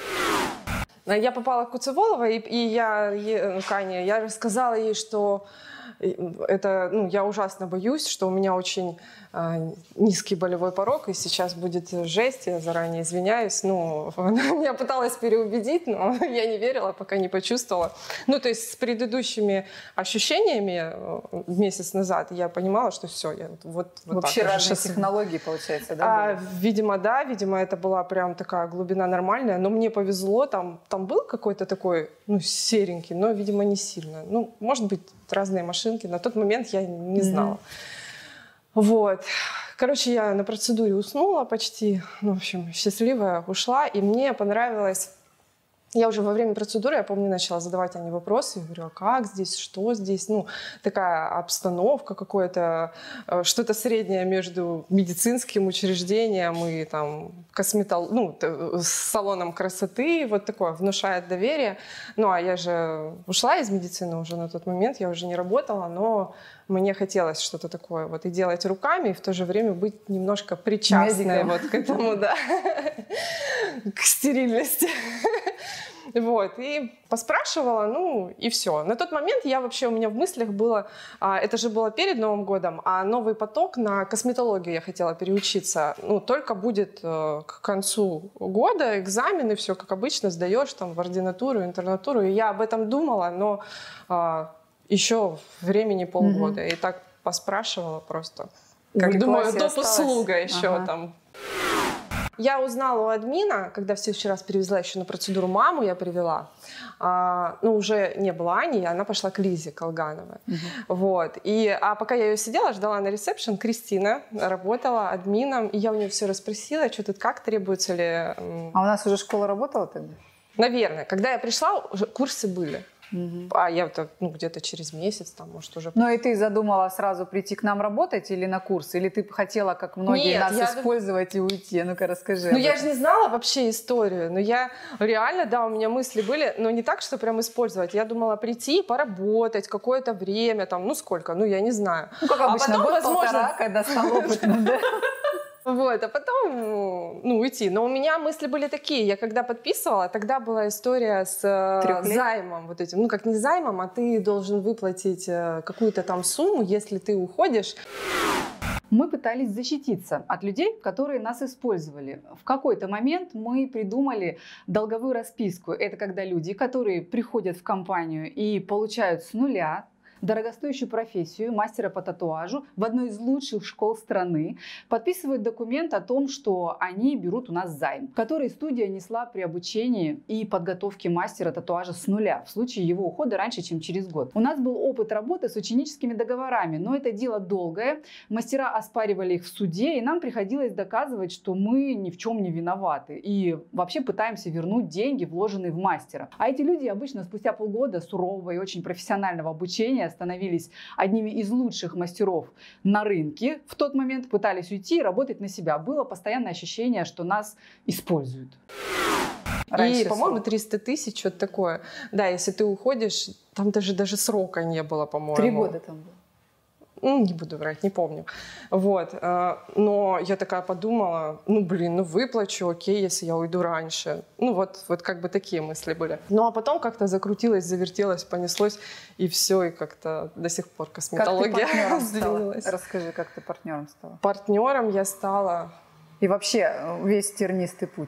Я попала к Куцеволовой, и я рассказала ей, что это, ну, я ужасно боюсь, что у меня очень низкий болевой порог, и сейчас будет жесть, я заранее извиняюсь. Ну, она меня пыталась переубедить, но я не верила, пока не почувствовала. Ну, то есть с предыдущими ощущениями месяц назад я понимала, что все, я вот вообще так разные технологии, получается, да? Видимо, да, видимо, это была прям такая глубина нормальная, но мне повезло, там был какой-то такой, ну, серенький, но, видимо, не сильно. Ну, может быть, разные машинки, на тот момент я не знала. Вот. Короче, я на процедуре уснула почти, ну, в общем, счастливая, ушла, и мне понравилось. Я уже во время процедуры, я помню, начала задавать Ане вопросы. Я говорю, а как здесь, что здесь? Ну, такая обстановка какое-то, что-то среднее между медицинским учреждением и там салоном красоты. Вот такое, внушает доверие. Ну, а я же ушла из медицины уже на тот момент, я уже не работала, но мне хотелось что-то такое вот и делать руками, и в то же время быть немножко причастной вот к этому, да, к стерильности. Вот, и поспрашивала, ну, и все. На тот момент у меня в мыслях было, это же было перед Новым годом, а новый поток на косметологию я хотела переучиться. Ну, только будет к концу года экзамены, все как обычно, сдаешь там в ординатуру, интернатуру. И я об этом думала, но еще времени полгода. И так поспрашивала просто. Как думаю, доп. Услуга еще там. Я узнала у админа, когда в следующий раз перевезла еще на процедуру маму, я привела, ну, уже не было Ани, она пошла к Лизе Колгановой. Вот. А пока я ее сидела, ждала на ресепшн, Кристина работала админом, и я у нее все расспросила, что тут как, требуется ли... А у нас уже школа работала тогда? Наверное. Когда я пришла, уже курсы были. А я где-то через месяц, там, может, уже... Ну и ты задумала сразу прийти к нам работать или на курс? Или ты хотела, как многие, нас использовать и уйти? Ну-ка, расскажи. Ну, я же не знала вообще историю. Но я реально, да, у меня мысли были, но не так, что прям использовать. Я думала прийти, поработать какое-то время, там, ну, сколько, ну, я не знаю. Ну, как обычно, год-полтора, когда стал опытным, да? Вот, а потом, ну, уйти. Но у меня мысли были такие. Я когда подписывала, тогда была история с займом вот этим. Ну, как не займом, а ты должен выплатить какую-то там сумму, если ты уходишь. Мы пытались защититься от людей, которые нас использовали. В какой-то момент мы придумали долговую расписку. Это когда люди, которые приходят в компанию и получают с нуля дорогостоящую профессию мастера по татуажу в одной из лучших школ страны, подписывают документ о том, что они берут у нас займ, который студия несла при обучении и подготовке мастера татуажа с нуля, в случае его ухода раньше, чем через год. У нас был опыт работы с ученическими договорами, но это дело долгое. Мастера оспаривали их в суде, и нам приходилось доказывать, что мы ни в чем не виноваты. И вообще пытаемся вернуть деньги, вложенные в мастера. А эти люди обычно спустя полгода сурового и очень профессионального обучения становились одними из лучших мастеров на рынке. В тот момент пытались уйти и работать на себя. Было постоянное ощущение, что нас используют. И, по-моему, 300 тысяч, что-то такое. Да, если ты уходишь, там даже срока не было, по-моему. 3 года там было. Не буду врать, не помню. Вот. Но я такая подумала, выплачу, окей, если я уйду раньше. Вот как бы такие мысли были. Ну, а потом как-то закрутилось, завертелось, понеслось, и все, и как-то до сих пор косметология сдвинулась. Расскажи, как ты партнером стала? Партнером я стала... И вообще весь тернистый путь.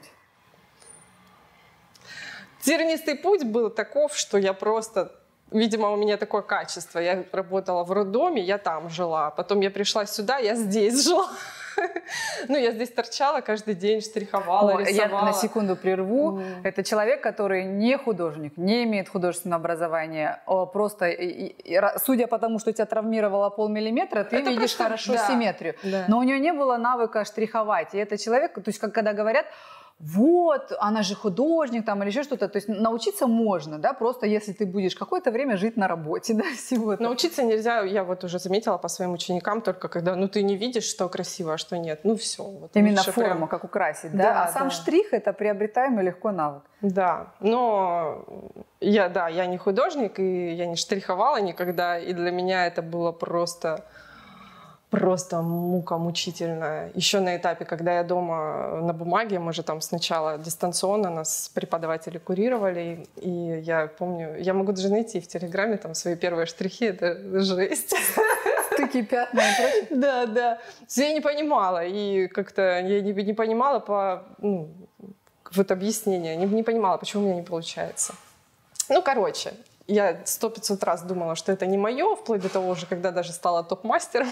Тернистый путь был таков, что я просто... Видимо, у меня такое качество. Я работала в роддоме, я там жила. Потом я пришла сюда, я здесь жила. Я здесь торчала каждый день, штриховала, рисовала. Я на секунду прерву. Это человек, который не художник, не имеет художественного образования. Просто, судя по тому, что тебя травмировало полмиллиметра, ты видишь хорошо симметрию. Да. Но у нее не было навыка штриховать. И это человек, то есть, когда говорят... Вот, она же художник там или еще что-то. То есть научиться можно, да, просто если ты будешь какое-то время жить на работе, да, всего-то. Научиться нельзя, я вот уже заметила по своим ученикам, только когда, ты не видишь, что красиво, а что нет. Все. Вот именно форму, прям... как украсить, да? Да, а сам штрих — это приобретаемый легко навык. Да, но я не художник, и я не штриховала никогда, и для меня это было просто мука мучительная. Еще на этапе, когда я дома на бумаге, мы же там сначала дистанционно нас преподаватели курировали, и я помню, я могу даже найти в Телеграме там свои первые штрихи, это жесть. Стыки, пятна и прочее. Да. Я не понимала, и как-то я не понимала вот объяснение, не понимала, почему у меня не получается. Я 100-500 раз думала, что это не мое, вплоть до того же, когда даже стала топ-мастером.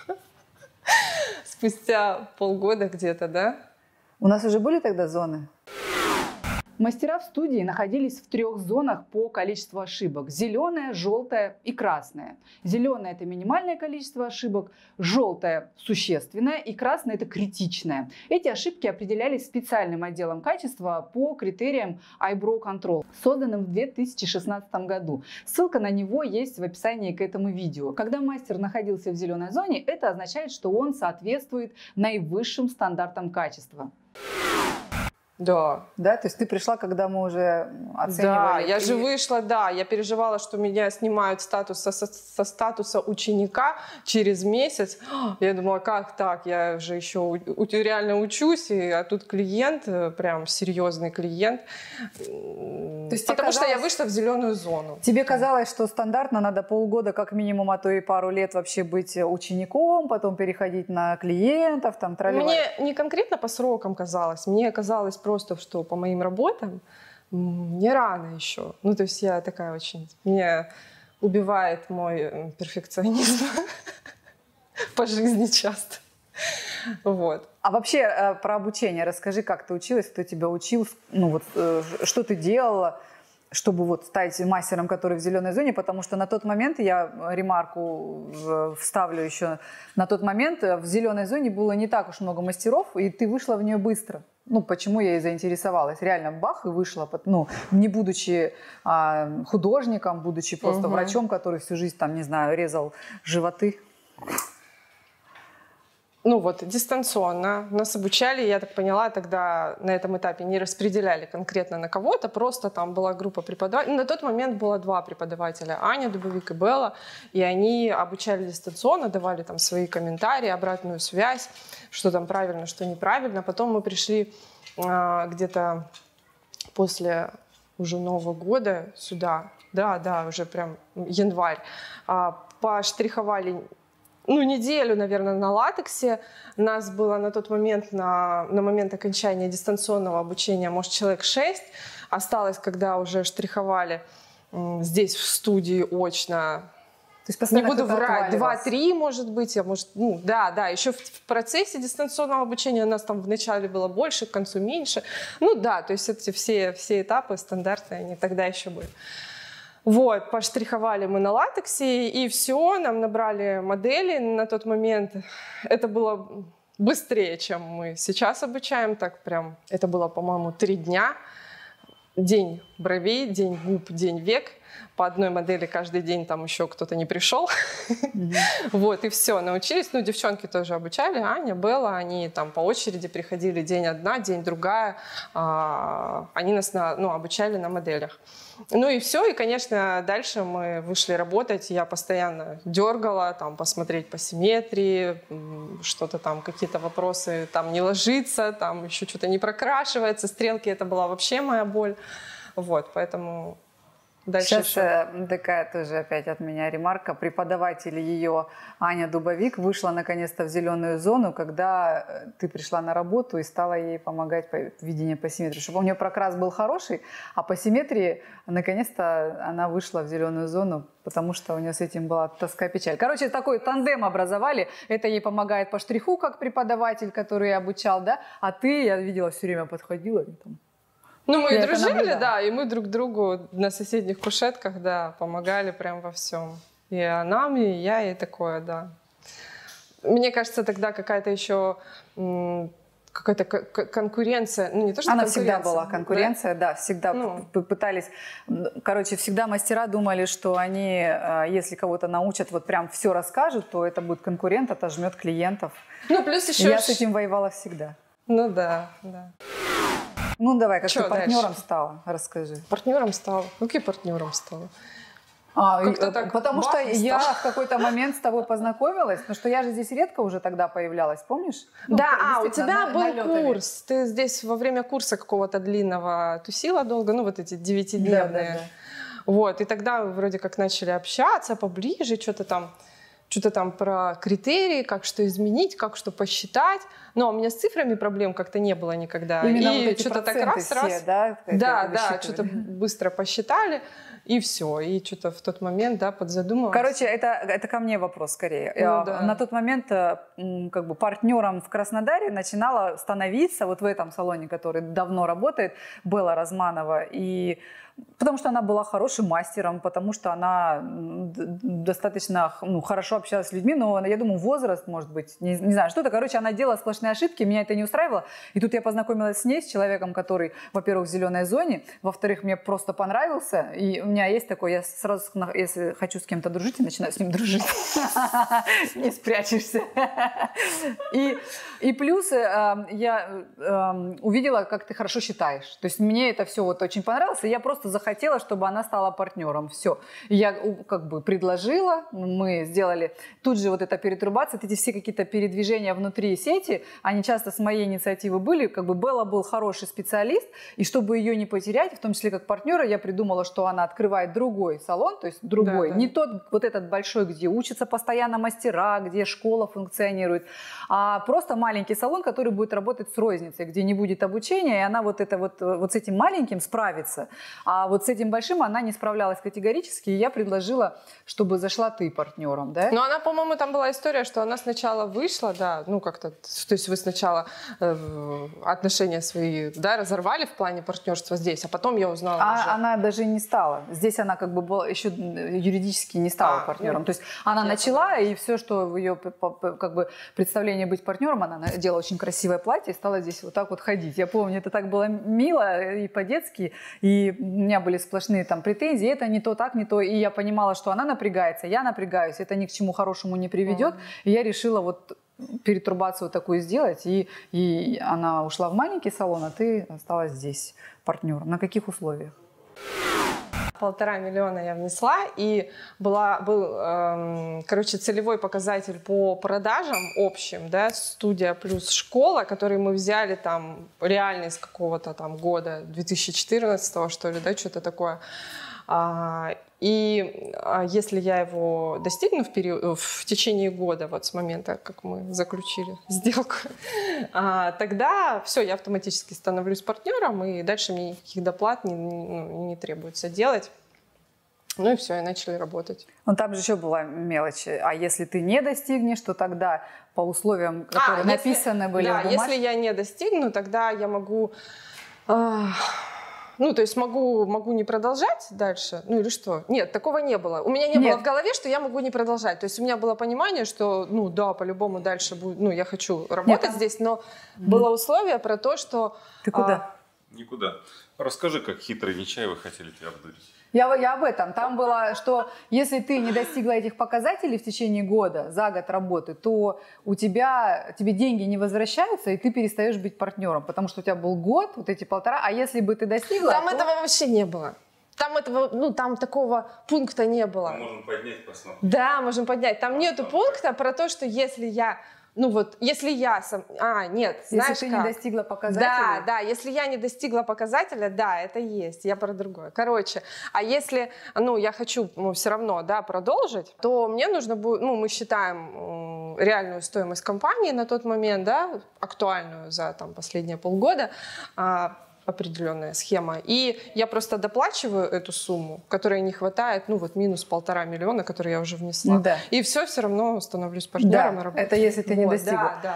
Спустя полгода где-то, да? У нас уже были тогда зоны? Мастера в студии находились в 3 зонах по количеству ошибок. Зеленая, желтая и красная. Зеленая — это минимальное количество ошибок, желтая — существенное, и красная — это критичное. Эти ошибки определялись специальным отделом качества по критериям Eyebrow Control, созданным в 2016 году. Ссылка на него есть в описании к этому видео. Когда мастер находился в зеленой зоне, это означает, что он соответствует наивысшим стандартам катества. Да. Да, то есть ты пришла, когда мы уже оценивали. Да, я же вышла, я переживала, что меня снимают со статуса ученика через месяц. Я думала, как так, я же еще реально учусь, а тут клиент, прям серьезный клиент. То есть потому что я вышла в зеленую зону. Тебе казалось, что стандартно надо полгода как минимум, а то и пару лет вообще быть учеником, потом переходить на клиентов, там тролливать? Мне не конкретно по срокам казалось, мне казалось просто, что по моим работам мне рано еще. То есть я такая очень... Меня убивает мой перфекционизм по жизни часто. Вот. А вообще про обучение расскажи, как ты училась, кто тебя учил, что ты делала, чтобы стать мастером, который в зеленой зоне, потому что на тот момент, я ремарку вставлю еще, на тот момент в зеленой зоне было не так уж много мастеров, и ты вышла в нее быстро. Почему я и заинтересовалась. Реально бах, и вышла, не будучи художником, будучи просто врачом, который всю жизнь, резал животы. Дистанционно. Нас обучали, я так поняла, тогда на этом этапе не распределяли конкретно на кого-то, просто там была группа преподавателей. На тот момент было 2 преподавателя, Аня Дубовик и Белла, и они обучали дистанционно, давали там свои комментарии, обратную связь, что там правильно, что неправильно. Потом мы пришли где-то после уже Нового года сюда, уже прям январь, поштриховали неделю, наверное, на латексе. Нас было на тот момент, на момент окончания дистанционного обучения, может, человек 6. Осталось, когда уже штриховали здесь в студии очно, есть не буду врать, 2-3, может быть, а может, ну, да, еще в процессе дистанционного обучения у нас там вначале было больше, к концу меньше. Ну да, то есть эти все этапы, стандарты, они тогда еще были. Вот, поштриховали мы на латексе, и все, нам набрали модели на тот момент. Это было быстрее, чем мы сейчас обучаем, так прям, это было, по-моему, 3 дня. День бровей, день губ, день век. По одной модели каждый день там еще кто-то не пришел. Вот, и все, научились. Ну, девчонки тоже обучали, Аня, Белла, они там по очереди приходили, день одна, день другая. Они нас обучали на моделях. Ну и все, и, конечно, дальше мы вышли работать, я постоянно дергала, там, посмотреть по симметрии, что-то там, какие-то вопросы, там, не ложится, там, еще что-то не прокрашивается, стрелки, это была вообще моя боль, вот, поэтому... Дальше сейчас такая тоже опять от меня ремарка. Преподаватель ее, Аня Дубовик, вышла наконец-то в зеленую зону, когда ты пришла на работу и стала ей помогать по видению по симметрии. Чтобы у нее прокрас был хороший, а по симметрии наконец-то она вышла в зеленую зону, потому что у нее с этим была тоска, печаль. Короче, такой тандем образовали. Это ей помогает по штриху, как преподаватель, который обучал, да? А ты, я видела, все время подходила и там... Ну, мы и дружили, да, и мы друг другу на соседних кушетках, да, помогали прям во всем. И она мне, и я, и такое, да. Мне кажется, тогда какая-то еще какая-то конкуренция, ну, не то, что она конкуренция. Всегда была конкуренция, да, всегда пытались, короче, всегда мастера думали, что они, если кого-то научат, вот прям все расскажут, то это будет конкурент, отожмет клиентов. Ну, плюс еще... Я с этим воевала всегда. Ну, да, да. Ну, давай, как Чё ты партнером дальше? стала, расскажи. Партнером стала? Каким партнером стала? Потому что я в какой-то момент с тобой познакомилась, потому что я же здесь редко уже тогда появлялась, помнишь? Да, у тебя был курс, ты здесь во время курса какого-то длинного тусила долго, ну вот эти 9-дневные. Да. Вот, и тогда вроде как начали общаться поближе, что-то там про критерии, как что изменить, как что посчитать. Но у меня с цифрами проблем как-то не было никогда. Именно и вот эти что-то так проценты раз. Все, да? Да, что-то быстро посчитали. И все, и что-то в тот момент, да, подзадумалась. Короче, это ко мне вопрос скорее. Ну, да. На тот момент как бы партнером в Краснодаре начинала становиться, вот в этом салоне, который давно работает, Белла Разманова. И потому что она была хорошим мастером, потому что она достаточно хорошо общалась с людьми, но я думаю, возраст, может быть, не знаю, что-то. Короче, она делала сплошные ошибки, меня это не устраивало. И тут я познакомилась с ней, с человеком, который, во-первых, в зеленой зоне, во-вторых, мне просто понравился. И у меня есть такое, я сразу, если хочу с кем-то дружить, я начинаю с ним дружить. Не спрячешься. И плюс я увидела, как ты хорошо считаешь. То есть мне это все вот очень понравилось, и я просто захотела, чтобы она стала партнером. Все. Я как бы предложила, мы сделали тут же вот эта перетрубация, эти все какие-то передвижения внутри сети, они часто с моей инициативы были, как бы Белла был хороший специалист, и чтобы ее не потерять, в том числе как партнера, я придумала, что она открывает другой салон, то есть другой, не тот вот этот большой, где учатся постоянно мастера, где школа функционирует, а просто маленький салон, который будет работать с розницей, где не будет обучения, и она вот с этим маленьким справится. А вот с этим большим она не справлялась категорически, и я предложила, чтобы зашла ты партнером, да? Но она, по-моему, там была история, что она сначала вышла, да, ну как-то, то есть вы сначала отношения свои, да, разорвали в плане партнерства здесь, а потом я узнала уже. Она даже не стала. Здесь она как бы была, еще юридически не стала партнером. То есть она начала, и все, что в ее как бы представлении быть партнером, она надела очень красивое платье и стала здесь вот так вот ходить. Я помню, это так было мило и по-детски, и у меня были сплошные там претензии, это не то, так, не то, и я понимала, что она напрягается, я напрягаюсь, это ни к чему хорошему не приведет, и я решила вот перетрубацию такую сделать, и она ушла в маленький салон, а ты осталась здесь партнером. На каких условиях? 1,5 миллиона я внесла, и был, короче, целевой показатель по продажам общим, да, студия плюс школа, который мы взяли там реально из какого-то там года, 2014 что ли, да, что-то такое. И если я его достигну в течение года, вот с момента, как мы заключили сделку, тогда все, я автоматически становлюсь партнером, и дальше мне никаких доплат не требуется делать. Ну и все, и начали работать. Но там же еще была мелочь. А если ты не достигнешь, то тогда по условиям, которые написаны были в бумажке... если я не достигну, тогда я могу... Ну, то есть могу не продолжать дальше, ну или что? Нет, такого не было. У меня не было в голове, что я могу не продолжать. То есть у меня было понимание, что, ну да, по-любому дальше будет, ну я хочу работать здесь, но было условие про то, что... Ты куда? Никуда. Расскажи, как хитрые Нечаевы хотели тебя обдурить. Я об этом. Там было, что если ты не достигла этих показателей в течение года, за год работы, то тебе деньги не возвращаются, и ты перестаешь быть партнером, потому что у тебя был год, вот эти 1,5, а если бы ты достигла... Там этого вообще не было. Там такого пункта не было. Мы можем поднять, посмотреть. Да, можем поднять. Там нету пункта про то, что если я... Ну вот, если я сам... нет, знаешь если ты не достигла показателя. Да, если я не достигла показателя, да, это есть, я про другое. Короче, а если, я хочу все равно, да, продолжить, то мне нужно будет, мы считаем реальную стоимость компании на тот момент, да, актуальную за там последние полгода, определенная схема. И я просто доплачиваю эту сумму, которой не хватает, минус 1,5 миллиона, который я уже внесла. Да. И все равно становлюсь партнером и работаю. Это если ты не достигла. Да.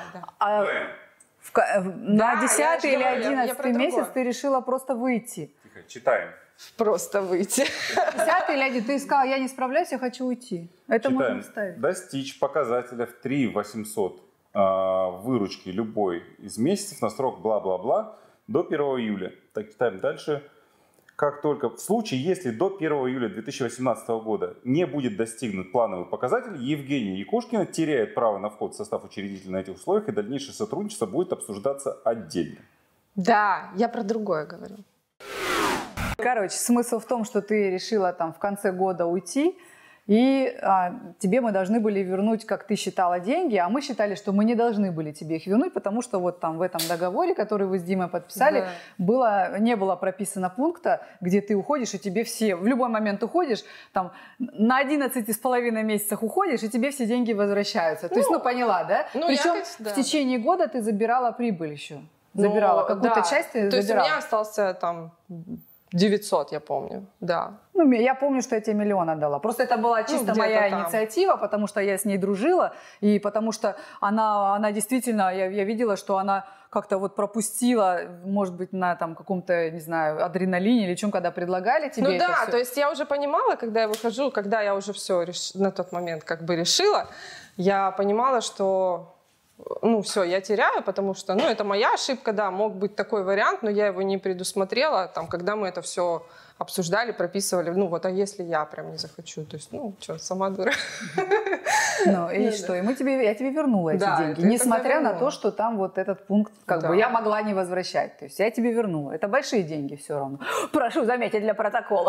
На 10-й или 11-й месяц ты решила просто выйти. Тихо, читаем. Просто выйти. 10-й или 11-й, ты сказала, я не справляюсь, я хочу уйти. Это Читаем. можно вставить. Достичь показателя в 3 800 выручки любой из месяцев на срок бла-бла-бла до 1 июля. Так, читаем дальше. Как только в случае, если до 1 июля 2018 года не будет достигнут плановый показатель, Евгения Якушкина теряет право на вход в состав учредителя на этих условиях, и дальнейшее сотрудничество будет обсуждаться отдельно. Да, я про другое говорю. Короче, смысл в том, что ты решила там в конце года уйти, и тебе мы должны были вернуть, как ты считала, деньги, а мы считали, что мы не должны были тебе их вернуть, потому что вот там в этом договоре, который вы с Димой подписали, не было прописано пункта, где ты уходишь, и тебе все, в любой момент уходишь, там на 11,5 месяцах уходишь, и тебе все деньги возвращаются. То есть, поняла, да? Причем в течение года ты забирала прибыль еще. Забирала какую-то часть, ты забирала. То есть у меня остался там 900, я помню, да. Я помню, что я тебе 1 миллион отдала. Просто это была чисто моя инициатива, потому что я с ней дружила, и потому что она действительно, я видела, что она как-то вот пропустила, может быть, на там каком-то, не знаю, адреналине или чем, когда предлагали тебе это все. То есть я уже понимала, когда я выхожу, когда я уже все на тот момент как бы решила, я понимала, что... все, я теряю, потому что, это моя ошибка, да, мог быть такой вариант, но я его не предусмотрела, там, когда мы это все обсуждали, прописывали, а если я прям не захочу, то есть, сама дура. И что, и я тебе вернула эти деньги, несмотря на то, что там вот этот пункт, я могла не возвращать, то есть я тебе вернула, это большие деньги все равно. Прошу заметить для протокола.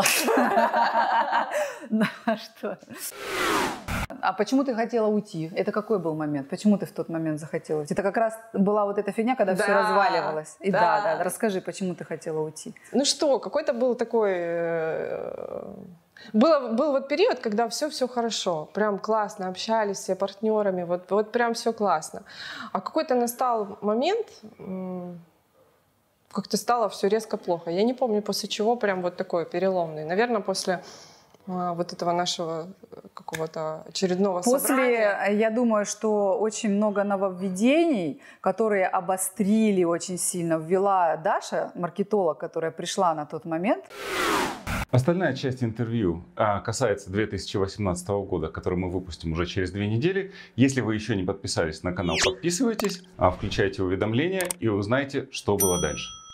Что? А почему ты хотела уйти? Это какой был момент? Почему ты в тот момент захотела уйти? Это как раз была вот эта фигня, когда все разваливалось. И да, расскажи, почему ты хотела уйти? Какой-то был такой... Был вот период, когда все хорошо, прям классно, общались все партнерами, вот прям все классно. А какой-то настал момент, как-то стало все резко плохо. Я не помню, после чего прям вот такой переломный. Наверное, после... вот этого нашего какого-то очередного собрания. Я думаю, что очень много нововведений, которые обострили очень сильно, ввела Даша, маркетолог, которая пришла на тот момент. Остальная часть интервью касается 2018 года, который мы выпустим уже через 2 недели. Если вы еще не подписались на канал, подписывайтесь, включайте уведомления и узнайте, что было дальше.